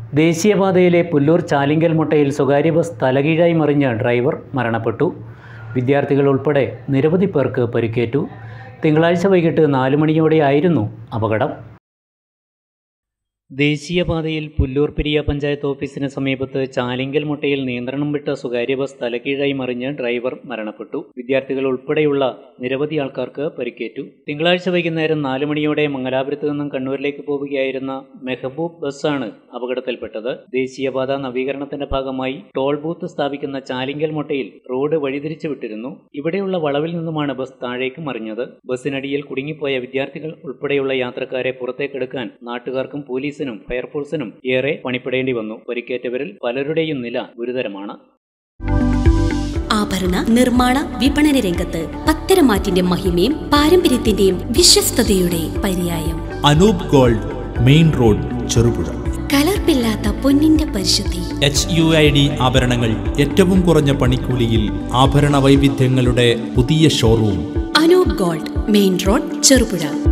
ദേശീയപാതയിലെ പുല്ലൂർ ചാലിങ്കൽ മുട്ടയിൽ സ്വകാര്യ ബസ് തലകീഴായി മറിഞ്ഞ ഡ്രൈവർ മരണപ്പെട്ടു. വിദ്യാർത്ഥികൾ ഉൾപ്പെടെ നിരവധി പേർക്ക് പരിക്കേറ്റു. തിങ്കളാഴ്ച വൈകിട്ട് 4 മണിയോടെയായിരുന്നു അപകടം. ദേശീയപാതയിൽ പുല്ലൂർ പെരിയ പഞ്ചായത്ത് ഓഫീസിന് സമീപത്ത് ചാലിങ്കൽ മുട്ടയിൽ നിയന്ത്രണം വിട്ട സ്വകാര്യ ബസ് തലകീഴായി മറിഞ്ഞ് ഡ്രൈവർ മരണപ്പെട്ടു. വിദ്യാർത്ഥികൾ ഉൾപ്പെടെയുള്ള നിരവധി ആൾക്കാർക്ക് പരിക്കേറ്റു. തിങ്കളാഴ്ച വൈകുന്നേരം 4 മണിയോടെ മംഗലാപുരത്ത് നിന്നും കണ്ണൂരിലേക്ക് പോവുകയായിരുന്ന മെഹബൂബ് ബസ്സാണ് അപകടത്തിൽപ്പെട്ടത്. ദേശീയപാത നവീകരണത്തിന്റെ ഭാഗമായി ടോൾ ബൂത്ത് സ്ഥാപിക്കുന്ന ചാലിങ്കൽ മുട്ടയിൽ റോഡ് വഴിതിരിച്ചു വിട്ടിരുന്നു. ഇവിടെയുള്ള വളവിൽ നിന്നുമാണ് ബസ് താഴേക്ക് മറിഞ്ഞത്. ബസ്സിനടിയിൽ കുടുങ്ങിപ്പോയ വിദ്യാർത്ഥികൾ ഉൾപ്പെടെയുള്ള യാത്രക്കാരെ പുറത്തേക്കെടുക്കാൻ നാട്ടുകാർക്കും പോലീസിനും ഫയർഫോഴ്സിനും ഏറെ പണിപ്പെടേണ്ടി വന്നു. പരിക്കേറ്റവരിൽ പലരുടെയും നില ഗുരുതരമാണ്. ആഭരണ നിർമ്മാണ വിപണന രംഗത്ത് പത്തരമാറ്റിന്റെ മഹിമയും പാരമ്പര്യത്തിന്റെയും വിശ്വസ്തയുടെ പര്യായം Anoop Gold, Main Road, Cherupuzha. കലർപ്പില്ലാത്ത പൊന്നിന്റെ പരിശുദ്ധി. HUID ആഭരണങ്ങൾ ഏറ്റവും കുറഞ്ഞ പണിക്കൂലിയിൽ. ആഭരണ വൈവിധ്യങ്ങളുടെ പുതിയ showroom Anoop Gold, Main Road, Cherupuzha.